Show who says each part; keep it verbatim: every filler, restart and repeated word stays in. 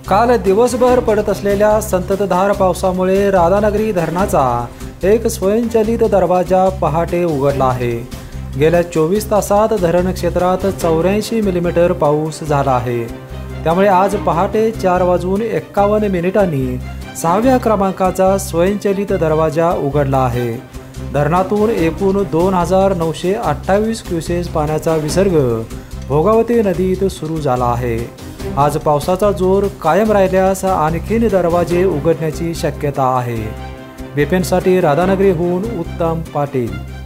Speaker 1: काल दिवसभर पडत असलेल्या संततधार पावसामुळे राधानगरी धरणाचा एक स्वयंचलित दरवाजा पहाटे उघडला आहे। गेल्या चोवीस तासात धरण क्षेत्रात चौऱ्याऐंशी मिलीमीटर पाऊस झाला आहे। त्यामुळे आज पहाटे चार वाजून एक्कावन्न मिनिटांनी सहाव्या क्रमांकाचा स्वयंचलित दरवाजा उघडला आहे। धरणातून एकूण दोन हजार नऊशे अठ्ठावीस क्युसेस पाण्याचा विसर्ग भोगावती नदीत सुरू झाला आहे। आज पावसाचा जोर कायम राहिल्यास आणखीन दरवाजे उघडण्याची शक्यता आहे। बीपीएनसाठी राधानगरीहून उत्तम पाटील।